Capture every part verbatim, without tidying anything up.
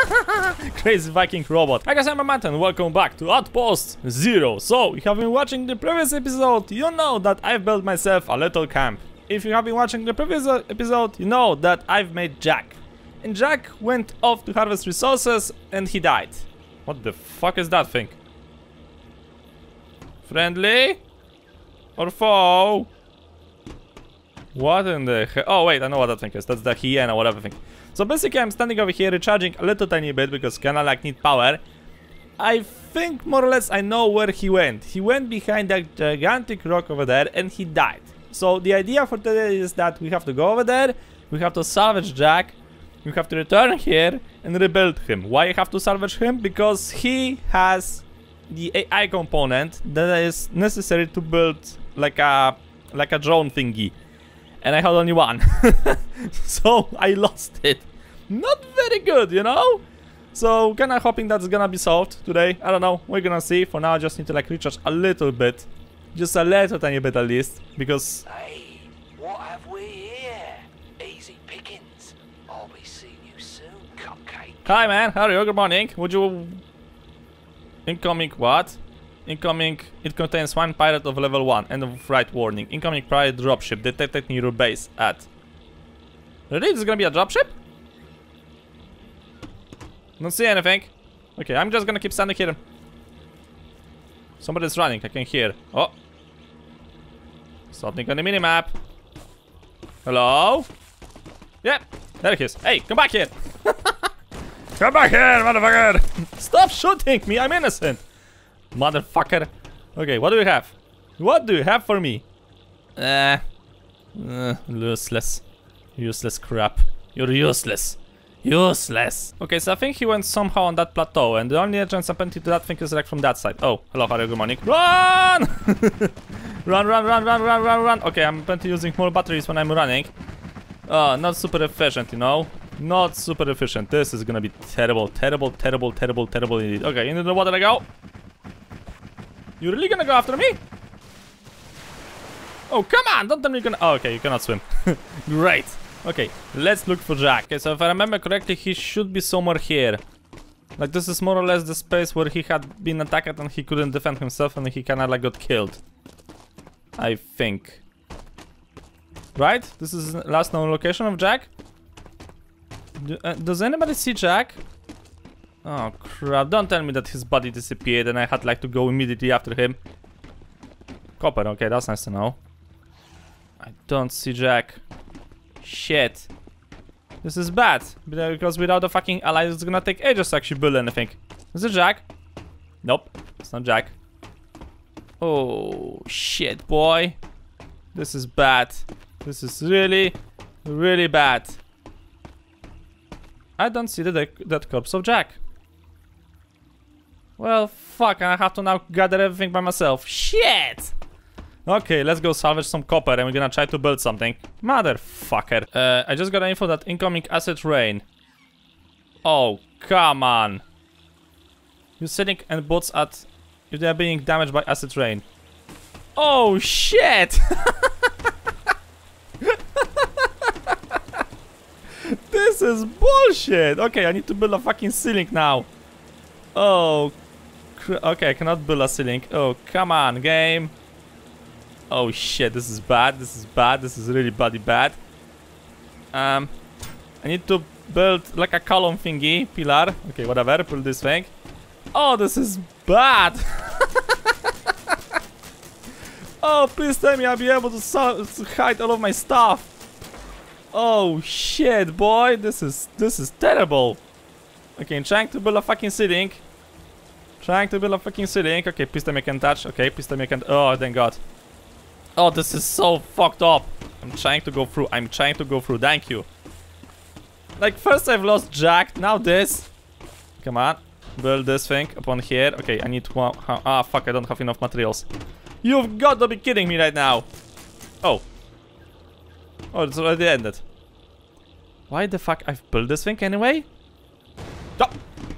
Crazy Viking robot. Hi guys, I'm Matt and welcome back to Outpost Zero. So, if you have been watching the previous episode, you know that I've built myself a little camp. If you have been watching the previous episode, you know that I've made Jack. And Jack went off to harvest resources and he died. What the fuck is that thing? Friendly? Or foe? What in the hell? Oh wait, I know what that thing is. That's the hyena, whatever thing. So basically I'm standing over here recharging a little tiny bit because kinda like need power. I think more or less I know where he went. He went behind that gigantic rock over there and he died. So the idea for today is that we have to go over there, we have to salvage Jack, we have to return here and rebuild him. Why I have to salvage him? Because he has the A I component that is necessary to build like a like a drone thingy. And I had only one. So I lost it. Not very good, you know? So kinda hoping that's gonna be solved today. I don't know, we're gonna see. For now I just need to like recharge a little bit. Just a little tiny bit at least. Because hey, what have we here? Easy pickings. I'll be seeing you soon, cupcake. Hi man, how are you? Good morning. Would you... Incoming what? Incoming, it contains one pirate of level one. End of flight warning. Incoming pirate dropship detected near your base at... Really? This is gonna be a dropship? Don't see anything. Okay, I'm just gonna keep standing here. Somebody's running, I can hear. Oh. Something on the minimap. Hello? Yep, there he is. Hey, come back here. Come back here, motherfucker. Stop shooting me, I'm innocent. Motherfucker. Okay, what do you have? What do you have for me? Uh, uh, useless. Useless crap. You're useless. Useless. Okay, so I think he went somehow on that plateau, and the only entrance apparently to that thing is like from that side. Oh, hello, how are you, good morning. Run! Run, run, run, run, run, run, run. Okay, I'm apparently using more batteries when I'm running. Oh, not super efficient, you know? Not super efficient. This is gonna be terrible, terrible, terrible, terrible, terrible indeed. Okay, into the water I go. You really gonna go after me? Oh, come on! Don't tell me you're gonna... Oh, okay, you cannot swim. Great. Okay, let's look for Jack. Okay, so if I remember correctly, he should be somewhere here. Like, this is more or less the space where he had been attacked and he couldn't defend himself and he kinda like got killed. I think. Right? This is the last known location of Jack? Do, uh, does anybody see Jack? Oh crap, don't tell me that his body disappeared and I had like to go immediately after him. Copper, okay, that's nice to know. I don't see Jack. Shit. This is bad, because without the fucking allies it's gonna take ages to actually build anything. Is it Jack? Nope, it's not Jack. Oh shit, boy. This is bad. This is really, really bad. I don't see the that corpse of Jack. Well, fuck, I have to now gather everything by myself. Shit! Okay, let's go salvage some copper and we're gonna try to build something. Motherfucker. Uh, I just got an info that incoming acid rain. Oh, come on. You're sitting and bots at... They are being damaged by acid rain. Oh, shit! This is bullshit! Okay, I need to build a fucking ceiling now. Oh, okay, I cannot build a ceiling. Oh, come on, game. Oh shit, this is bad, this is bad, this is really bloody bad. Um, I need to build like a column thingy, pillar. Okay, whatever, build this thing. Oh, this is bad! Oh, please tell me I'll be able to, so to hide all of my stuff. Oh shit, boy, this is this is terrible. Okay, I'm trying to build a fucking ceiling. Trying to build a fucking ceiling. Okay, please tell me I can touch. Okay, please tell me I can. Oh, thank God. Oh, this is so fucked up. I'm trying to go through. I'm trying to go through. Thank you. Like, first I've lost Jack. Now this. Come on. Build this thing upon here. Okay, I need one. Ah, fuck. I don't have enough materials. You've got to be kidding me right now. Oh. Oh, it's already ended. Why the fuck I've built this thing anyway? Oh.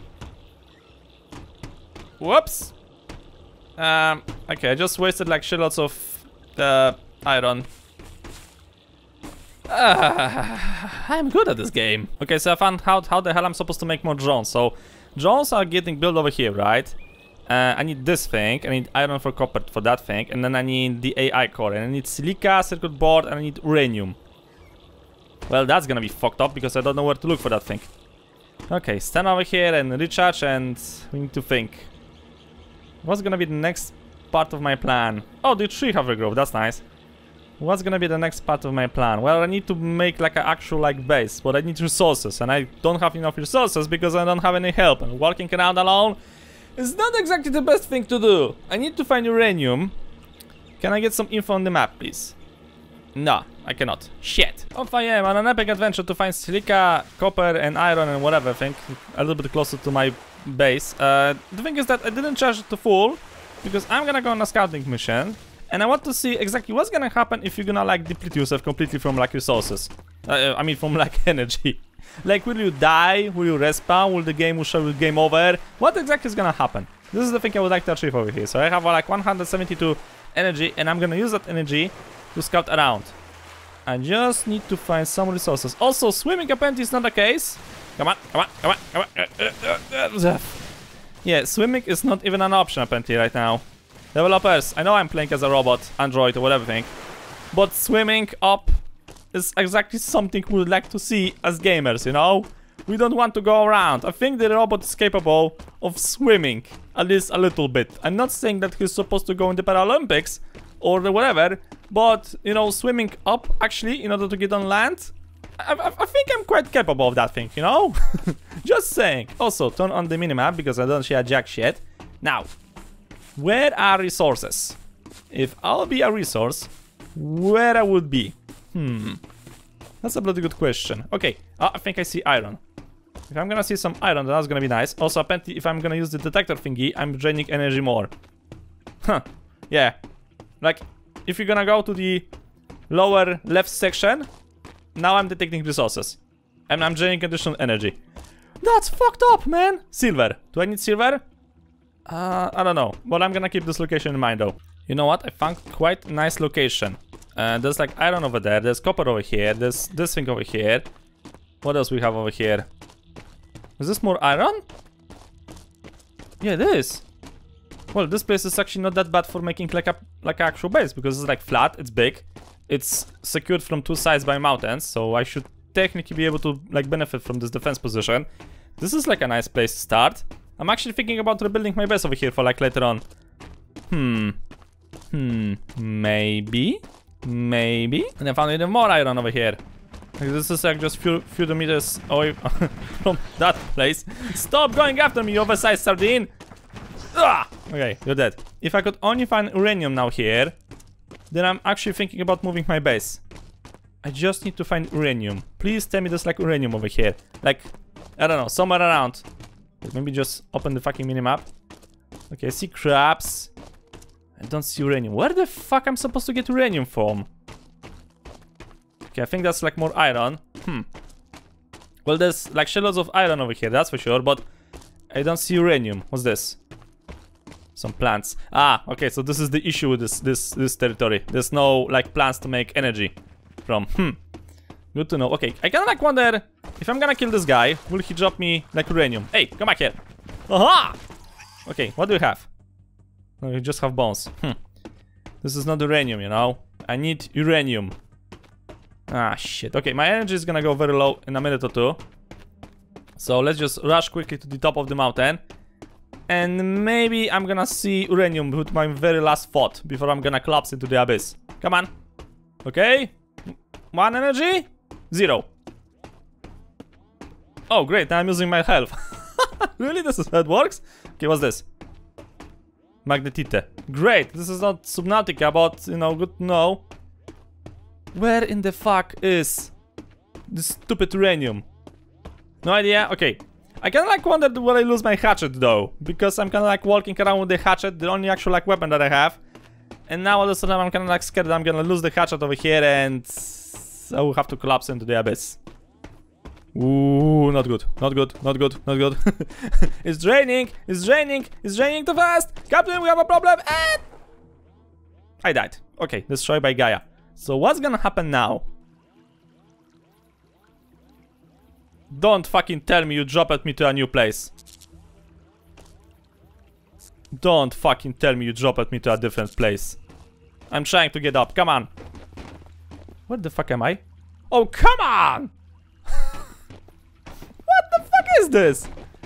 Whoops. Um, okay, I just wasted like shitloads of the iron. Uh, Uh, I'm good at this game. Okay, so I found out how the hell I'm supposed to make more drones. So, drones are getting built over here, right? Uh, I need this thing, I need iron for copper for that thing, and then I need the A I core, and I need silica, circuit board, and I need uranium. Well, that's gonna be fucked up because I don't know where to look for that thing. Okay, stand over here and recharge, and we need to think. What's gonna be the next part of my plan? Oh, the tree have regrowth, that's nice. What's gonna be the next part of my plan? Well, I need to make like an actual like base, but I need resources, and I don't have enough resources because I don't have any help, and walking around alone is not exactly the best thing to do. I need to find uranium. Can I get some info on the map, please? No, I cannot. Shit. Off I am on an epic adventure to find silica, copper, and iron, and whatever. I think a little bit closer to my base. Uh, the thing is that I didn't charge it to full because I'm gonna go on a scouting mission, and I want to see exactly what's gonna happen if you're gonna like deplete yourself completely from like resources. Uh, I mean, from like energy. Like, will you die? Will you respawn? Will the game will show you game over? What exactly is gonna happen? This is the thing I would like to achieve over here. So I have uh, like one hundred seventy-two energy, and I'm gonna use that energy to scout around. I just need to find some resources. Also, swimming apparently is not the case. Come on, come on, come on, come on. Uh, uh, uh, uh. Yeah, swimming is not even an option apparently right now. Developers, I know I'm playing as a robot, android, or whatever thing, but swimming up is exactly something we would like to see as gamers, you know? We don't want to go around. I think the robot is capable of swimming, at least a little bit. I'm not saying that he's supposed to go in the Paralympics or the whatever, but, you know, swimming up, actually, in order to get on land, I, I, I think I'm quite capable of that thing, you know? Just saying. Also, turn on the minimap, because I don't see a jack shit. Now, where are resources? If I'll be a resource, where I would be? Hmm. That's a bloody good question. Okay, oh, I think I see iron. If I'm gonna see some iron, then that's gonna be nice. Also, apparently, if I'm gonna use the detector thingy, I'm draining energy more. Huh. Yeah. Like, if you're gonna go to the lower left section, now I'm detecting resources. And I'm draining additional energy. That's fucked up, man! Silver. Do I need silver? Uh, I don't know. But I'm gonna keep this location in mind, though. You know what? I found quite a nice location. Uh, there's like iron over there, there's copper over here, there's this thing over here. What else we have over here? Is this more iron? Yeah, it is. Well, this place is actually not that bad for making like a like an actual base, because it's like flat, it's big, it's secured from two sides by mountains, so I should technically be able to like benefit from this defense position. This is like a nice place to start. I'm actually thinking about rebuilding my base over here for like later on. Hmm. Hmm. Maybe. Maybe. And I found even more iron over here. Like, this is like just few few meters away from that place. Stop going after me, you oversized sardine! Ah! Okay, you're dead. If I could only find uranium now here, then I'm actually thinking about moving my base. I just need to find uranium. Please tell me there's like uranium over here. Like, I don't know, somewhere around. Maybe just open the fucking minimap. Okay, I see crabs. I don't see uranium. Where the fuck I'm supposed to get uranium from? Okay, I think that's like more iron. Hmm. Well, there's like shitloads of iron over here, that's for sure, but I don't see uranium. What's this? Some plants. Ah, okay, so this is the issue with this this this territory. There's no like plants to make energy from. Hmm. Good to know. Okay, I kinda like wonder if I'm gonna kill this guy, will he drop me like uranium? Hey, come back here. Aha! Okay, what do you have? No, you just have bones. Hmm. This is not uranium, you know? I need uranium. Ah, shit. Okay, my energy is gonna go very low in a minute or two. So let's just rush quickly to the top of the mountain. And maybe I'm gonna see uranium with my very last thought before I'm gonna collapse into the abyss. Come on. Okay. One energy. Zero. Oh, great. Now I'm using my health. Really? This is how it works? Okay, what's this? Magnetite. Great. This is not Subnautica, but, you know, good to know. Where in the fuck is this stupid uranium? No idea? Okay. I kinda like wondered where I lose my hatchet though, because I'm kinda like walking around with the hatchet, the only actual like weapon that I have. And now all of a sudden I'm kinda like scared that I'm gonna lose the hatchet over here and I will have to collapse into the abyss. Ooh, not good, not good, not good, not good. It's draining, it's draining, it's draining too fast. Captain, we have a problem and... I died. Okay, destroyed by Gaia. So what's gonna happen now? Don't fucking tell me you dropped me to a new place. Don't fucking tell me you dropped me to a different place. I'm trying to get up, come on. Where the fuck am I? Oh, come on! What the fuck is this?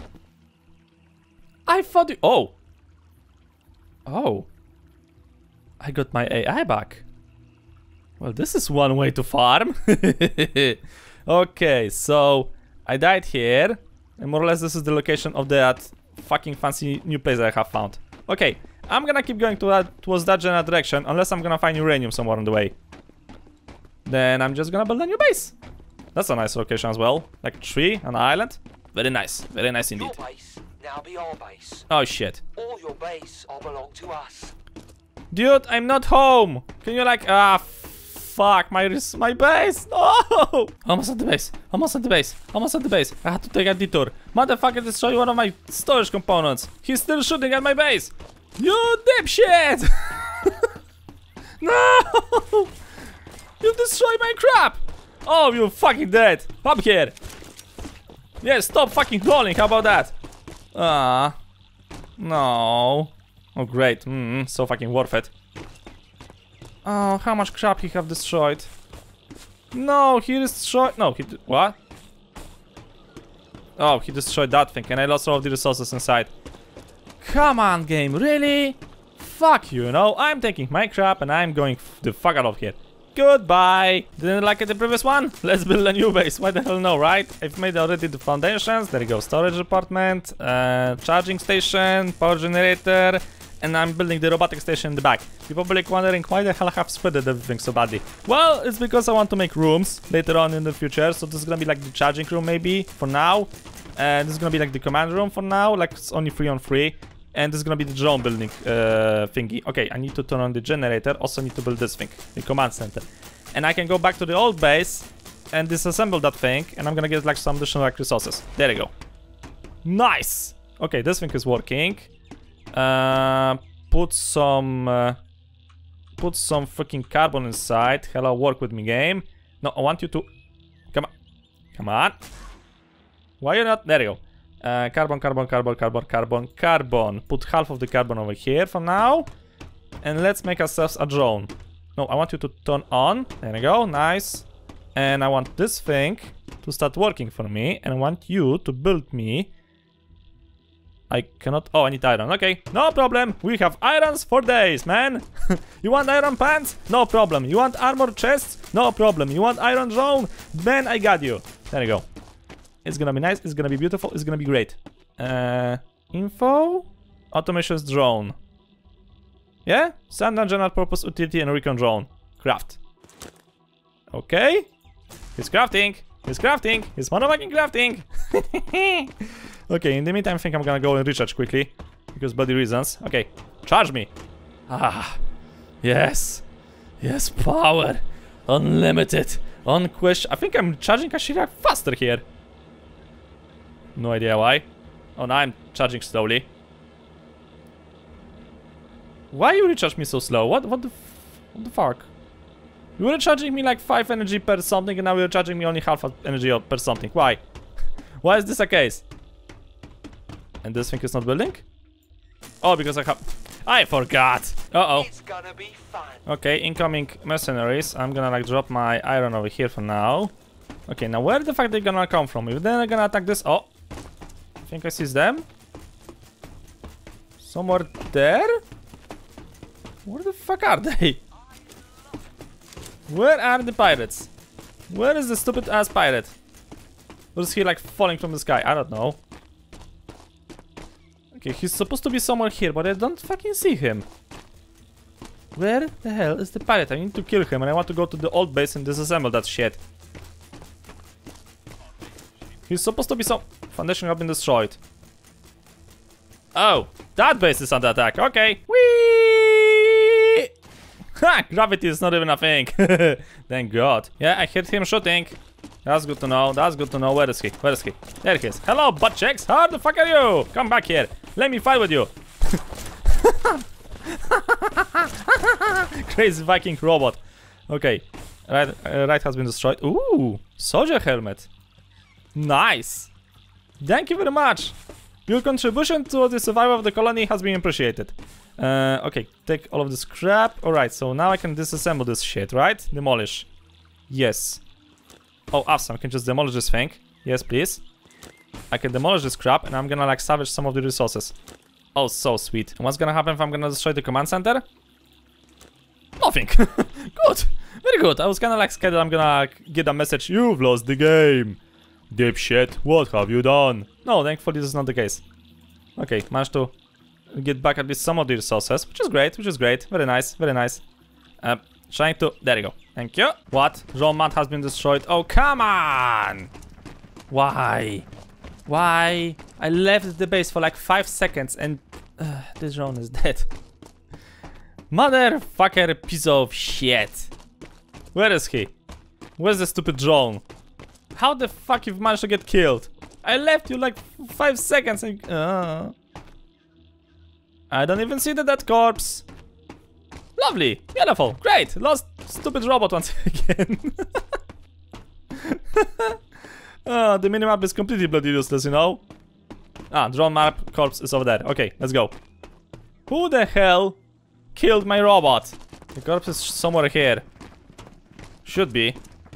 I thought you... Oh. Oh. I got my A I back. Well, this is one way to farm. Okay, so I died here. And more or less this is the location of that fucking fancy new place that I have found. Okay, I'm gonna keep going to that, towards that general direction unless I'm gonna find uranium somewhere on the way. Then I'm just gonna build a new base. That's a nice location as well. Like a tree, an island. Very nice, very nice indeed. Your base now be our base. Oh shit. All your base all belong to us. Dude, I'm not home. Can you like, ah, fuck, my my base. No! Almost at the base. Almost at the base. Almost at the base. I had to take a detour. Motherfucker destroyed one of my storage components. He's still shooting at my base. You dipshit! No! You destroyed my crap! Oh, you fucking dead. Up here. Yeah, stop fucking crawling. How about that? Ah. No. Oh, great. Mm, so fucking worth it. Oh, how much crap he have destroyed. No, he destroyed... No, he... Did... What? Oh, he destroyed that thing and I lost all of the resources inside. Come on, game. Really? Fuck you, you know? I'm taking my crap and I'm going the fuck out of here. Goodbye. Didn't like it the previous one? Let's build a new base. Why the hell no, right? I've made already the foundations. There you go. Storage apartment, uh, charging station, power generator, and I'm building the robotic station in the back. You're probably wondering why the hell I have spread everything so badly. Well, it's because I want to make rooms later on in the future. So this is gonna be like the charging room maybe for now. And this is gonna be like the command room for now. Like it's only three on three. And this is gonna be the drone building uh, thingy. Okay, I need to turn on the generator. Also need to build this thing, the command center. And I can go back to the old base and disassemble that thing. And I'm gonna get like some additional like, resources. There you go. Nice. Okay, this thing is working. Uh, put some, uh, put some freaking carbon inside. Hello, work with me, game. No, I want you to. Come on, come on. Why you not? There you go. Uh, carbon, carbon, carbon, carbon, carbon, carbon. Put half of the carbon over here for now. And let's make ourselves a drone. No, I want you to turn on. There we go, nice. And I want this thing to start working for me. And I want you to build me. I cannot... Oh, I need iron. Okay, no problem. We have irons for days, man. You want iron pants? No problem. You want armor chests? No problem. You want iron drone? Man, I got you. There you go. It's gonna be nice, it's gonna be beautiful, it's gonna be great. Uh, info? Automation's drone. Yeah? Standard general purpose utility and recon drone. Craft. Okay. He's crafting. He's crafting. He's motherfucking crafting. Okay, in the meantime I think I'm gonna go and recharge quickly. Because bloody reasons. Okay, charge me. Ah. Yes. Yes, power. Unlimited. Unquestioned. I think I'm charging actually faster here. No idea why. Oh, now I'm charging slowly. Why you recharge me so slow? What what the, f what the fuck? You were charging me like five energy per something and now you're charging me only half energy per something. Why? Why is this a case? And this thing is not building? Oh, because I have... I forgot! Uh-oh. It's gonna be fun. Okay, incoming mercenaries. I'm gonna like drop my iron over here for now. Okay, now where the fuck are they gonna come from? If they're gonna attack this... Oh! I think I see them. Somewhere there? Where the fuck are they? Where are the pirates? Where is the stupid ass pirate? Or is he like falling from the sky? I don't know. Okay, he's supposed to be somewhere here, but I don't fucking see him. Where the hell is the pirate? I need to kill him and I want to go to the old base and disassemble that shit. He's supposed to be some... Foundation have been destroyed. Oh, that base is under attack. Okay. Whee! Ha! Gravity is not even a thing. Thank God. Yeah, I heard him shooting. That's good to know. That's good to know. Where is he? Where is he? There he is. Hello, butt checks. How the fuck are you? Come back here. Let me fight with you. Crazy Viking robot. Okay. Right, uh, right has been destroyed. Ooh, soldier helmet. Nice. Thank you very much. Your contribution to the survival of the colony has been appreciated. Uh, okay, take all of this crap. Alright, so now I can disassemble this shit, right? Demolish. Yes. Oh, awesome. I can just demolish this thing. Yes, please. I can demolish this crap, and I'm gonna like salvage some of the resources. Oh, so sweet. And what's gonna happen if I'm gonna destroy the command center? Nothing. Good. Very good. I was kinda like scared that I'm gonna like, get a message. You've lost the game. Dipshit, what have you done? No, thankfully this is not the case. Okay, managed to get back at least some of the resources, which is great, which is great. Very nice, very nice. Uh, trying to... There you go. Thank you. What? Drone mat has been destroyed. Oh, come on! Why? Why? I left the base for like five seconds and... Uh, this drone is dead. Motherfucker piece of shit. Where is he? Where's the stupid drone? How the fuck you've managed to get killed? I left you like five seconds and... Uh, I don't even see the dead corpse. Lovely, beautiful, great. Lost stupid robot once again. uh, the minimap is completely bloody useless, you know? Ah, drone map corpse is over there. Okay, let's go. Who the hell killed my robot? The corpse is somewhere here. Should be.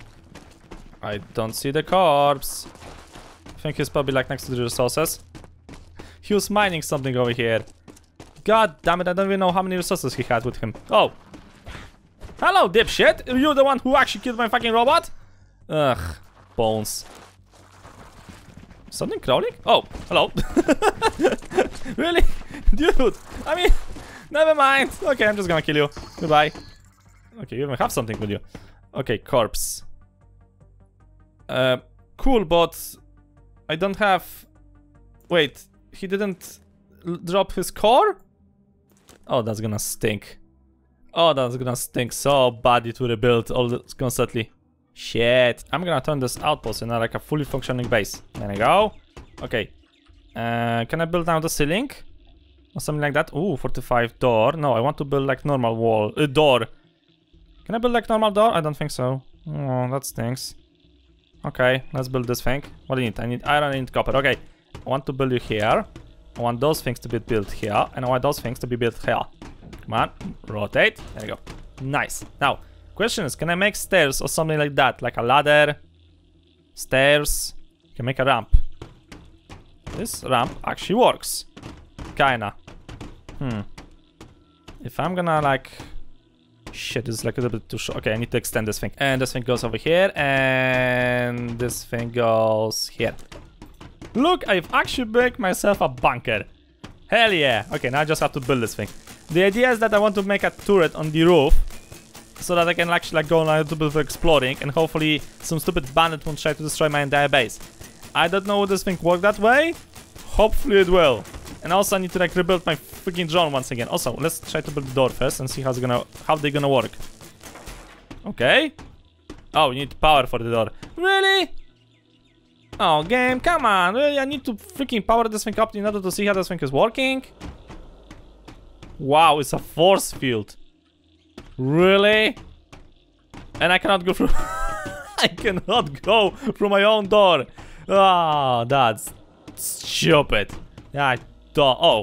I don't see the corpse. I think he's probably like next to the resources. He was mining something over here. God damn it, I don't even know how many resources he had with him. Oh. Hello, dipshit. Are you the one who actually killed my fucking robot? Ugh. Bones. Something crawling? Oh, hello. Really? Dude. I mean, never mind. Okay, I'm just gonna kill you. Goodbye. Okay, you even have something with you. Okay, corpse. Uh, cool, but I don't have... Wait, he didn't l drop his core? Oh, that's gonna stink. Oh, that's gonna stink so badly to rebuild all this constantly. Shit. I'm gonna turn this outpost into like a fully functioning base. There we go. Okay. Uh, can I build now the ceiling? Or something like that? Ooh, forty-five door. No, I want to build like normal wall. Uh, door. Can I build like normal door? I don't think so. Oh, that stinks. Okay, let's build this thing. What do I need? I need iron, I need copper. Okay, I want to build you here. I want those things to be built here. And I want those things to be built here. Come on, rotate. There you go. Nice. Now, question is, can I make stairs or something like that? Like a ladder, stairs. You can make a ramp. This ramp actually works. Kinda. Hmm. If I'm gonna like... Shit, this is like a little bit too short. Okay, I need to extend this thing. And this thing goes over here. And this thing goes here. Look, I've actually built myself a bunker. Hell yeah. Okay, now I just have to build this thing. The idea is that I want to make a turret on the roof. So that I can actually like go on a little bit of exploring. And hopefully some stupid bandit won't try to destroy my entire base. I don't know would this thing work that way. Hopefully it will. And also I need to like rebuild my freaking drone once again. Also, let's try to build the door first and see how's it gonna how they're gonna work. Okay. Oh, we need power for the door. Really? Oh, game, come on. Really? I need to freaking power this thing up in order to see how this thing is working. Wow, it's a force field. Really? And I cannot go through. I cannot go through my own door. Ah, oh, that's stupid. Yeah, I don't. Oh.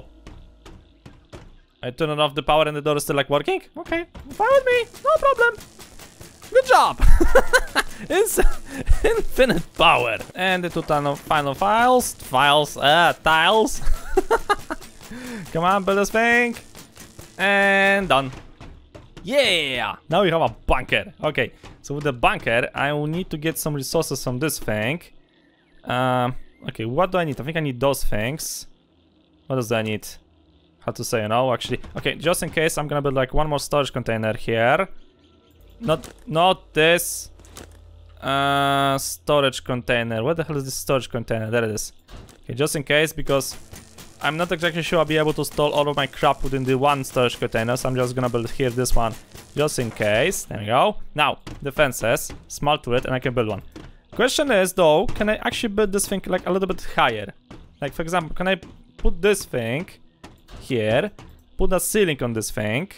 I turned off the power and the door is still like working? Okay, fine with me, no problem. Good job. It's infinite power. And the two final files, files, uh, tiles. Come on, build this thing. And done. Yeah, now we have a bunker. Okay, so with the bunker, I will need to get some resources from this thing. Um, okay, what do I need? I think I need those things. What does I need? How to say, you know, actually. Okay, just in case, I'm gonna build like one more storage container here. Not, not this. Uh, storage container. Where the hell is this storage container? There it is. Okay, just in case, because I'm not exactly sure I'll be able to store all of my crap within the one storage container, so I'm just gonna build here this one, just in case. There we go. Now, defenses, small turret, and I can build one. Question is, though, can I actually build this thing like a little bit higher? Like, for example, can I put this thing here, put a ceiling on this thing,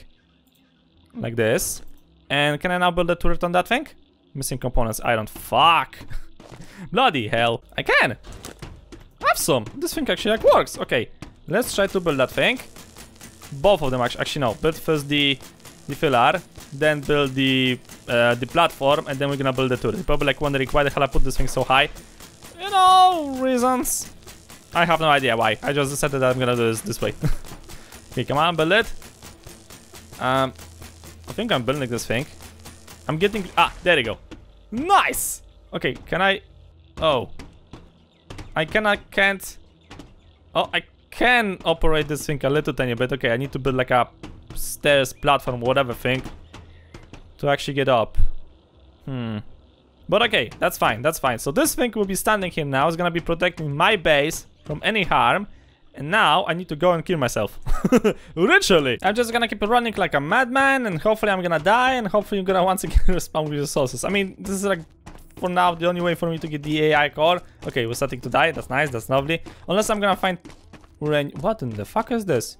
like this, and can I now build a turret on that thing? Missing components, iron. Fuck! Bloody hell. I can. Have some. This thing actually like works. Okay. Let's try to build that thing. Both of them actually. Actually no. Build first the the pillar, then build the uh, the platform, and then we're gonna build the turret. You're probably like wondering why the hell I put this thing so high. You know, reasons. I have no idea why. I just decided that I'm gonna do this this way. Okay, come on, build it. Um, I think I'm building this thing. I'm getting... Ah, there you go. Nice! Okay, can I... Oh. I cannot... Can't... Oh, I can operate this thing a little tiny bit. Okay, I need to build like a stairs, platform, whatever thing to actually get up. Hmm. But okay, that's fine, that's fine. So this thing will be standing here now. It's gonna be protecting my base from any harm. And now I need to go and kill myself. Literally. I'm just gonna keep running like a madman, and hopefully I'm gonna die, and hopefully I'm gonna once again respawn with resources. I mean, this is like, for now, the only way for me to get the A I core. Okay, we're starting to die. That's nice, that's lovely. Unless I'm gonna find... What in the fuck is this?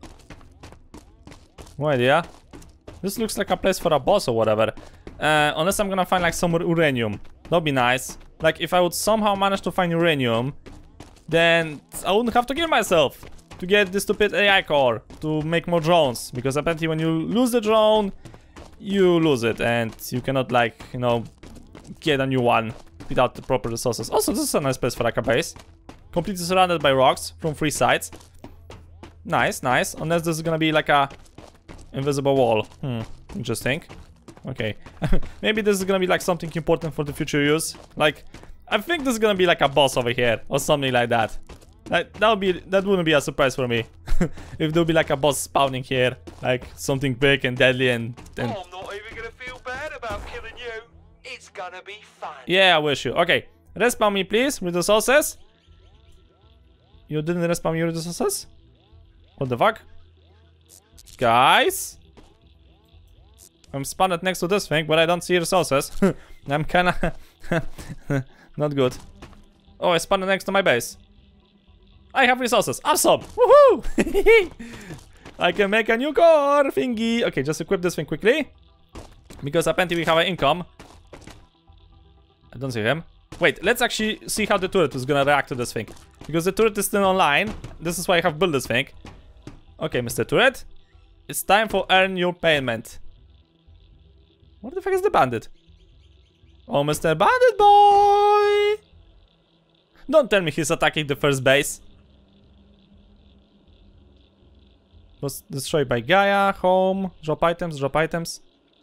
No idea. This looks like a place for a boss or whatever. Uh, unless I'm gonna find like some uranium. That'd be nice. Like if I would somehow manage to find uranium, then I wouldn't have to kill myself to get this stupid A I core to make more drones. Because apparently when you lose the drone, you lose it, and you cannot like, you know, get a new one without the proper resources. Also, this is a nice place for like a base. Completely surrounded by rocks from three sides. Nice, nice. Unless this is gonna be like a invisible wall. Hmm, interesting. Okay. Maybe this is gonna be like something important for the future use. Like, I think this is gonna be like a boss over here or something like that. Like, that would be, that wouldn't be a surprise for me. If there'll be like a boss spawning here, like something big and deadly and, and... Oh, I'm not even gonna feel bad about killing you. It's gonna be fun. Yeah, I wish you. Okay, respawn me please with the resources. You didn't respawn me with the resources? What the fuck? Guys? I'm spawned next to this thing, but I don't see resources. I'm kinda... not good. Oh, I spawned next to my base. I have resources. Awesome! Woohoo! I can make a new core thingy. Okay, just equip this thing quickly. Because apparently we have an income. I don't see him. Wait, let's actually see how the turret is gonna react to this thing. Because the turret is still online. This is why I have built this thing. Okay, Mister Turret. It's time for earn your payment. What the fuck is the bandit? Oh, Mister Bandit Boy! Don't tell me he's attacking the first base. Was destroyed by Gaia. Home. Drop items, drop items.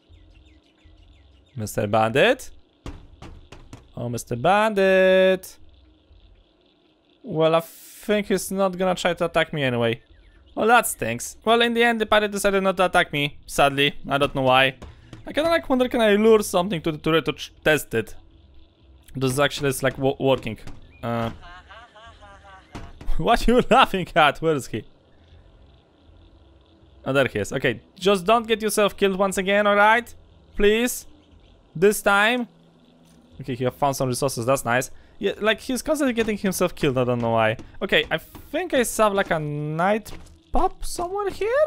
Mister Bandit. Oh, Mister Bandit. Well, I think he's not gonna try to attack me anyway. Well, that stinks. Well, in the end, the pirate decided not to attack me. Sadly. I don't know why. I kinda like wonder, can I lure something to the turret to test it? This actually is like w working. Uh, what are you laughing at? Where is he? Oh, there he is. Okay, just don't get yourself killed once again, alright? Please? This time? Okay, he found some resources, that's nice. Yeah, like he's constantly getting himself killed, I don't know why. Okay, I think I saw like a night pop somewhere here?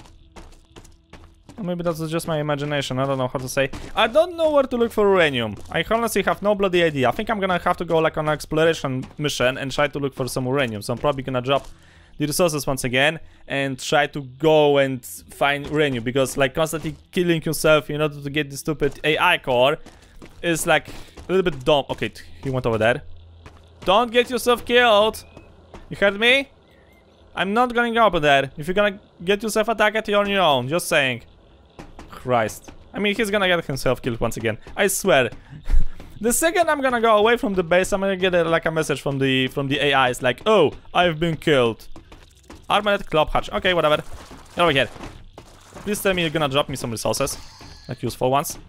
Or maybe that's just my imagination, I don't know how to say. I don't know where to look for uranium. I honestly have no bloody idea. I think I'm gonna have to go like on an exploration mission and try to look for some uranium. So I'm probably gonna drop the resources once again and try to go and find uranium. Because like constantly killing yourself in order to get the stupid A I core is like a little bit dumb. Okay, he went over there. Don't get yourself killed. You heard me? I'm not going over there. If you're gonna get yourself attacked, you're on your own. Just saying. Christ. I mean, he's gonna get himself killed once again. I swear. The second I'm gonna go away from the base, I'm gonna get a, like a message from the from the A Is like, oh, I've been killed. Armored club hatch. Okay, whatever. Get over here. Please tell me you're gonna drop me some resources, like useful ones.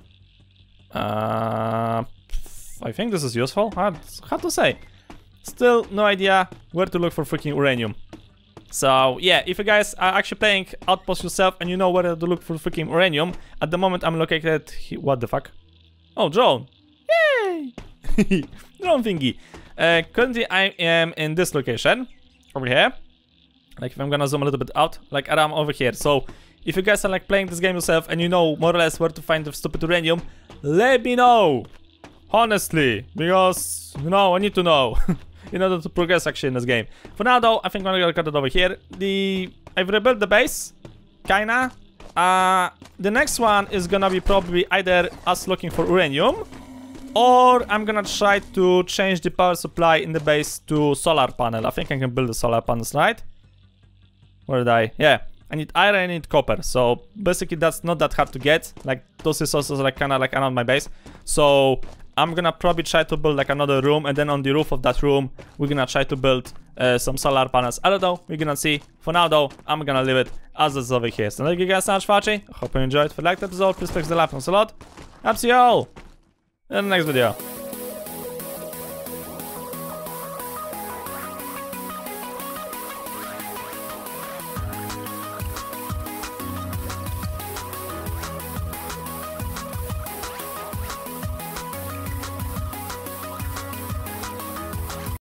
Uh, I think this is useful. Hard, hard to say. Still no idea where to look for freaking uranium. So yeah, if you guys are actually playing Outpost yourself and you know where to look for freaking uranium, at the moment I'm located. What the fuck? Oh, drone! Yay! Drone thingy. Uh, currently I am in this location over here. Like if I'm gonna zoom a little bit out, like around over here. So if you guys are like playing this game yourself and you know more or less where to find the stupid uranium, let me know. Honestly, because, you know, I need to know in order to progress actually in this game. For now though, I think I'm gonna cut it over here. The I've rebuilt the base, kinda. Uh, the next one is gonna be probably either us looking for uranium, or I'm gonna try to change the power supply in the base to solar panel. I think I can build the solar panels, right? Where did I? Yeah. I need iron, I need copper, so basically that's not that hard to get. Like, those resources are like kinda like around my base. So I'm gonna probably try to build like another room, and then on the roof of that room we're gonna try to build uh, some solar panels. I don't know, we're gonna see. For now though, I'm gonna leave it as it's over here. So thank you guys so much for watching. I hope you enjoyed. If you liked the episode, please click the like, thanks a lot. I'll see you all in the next video.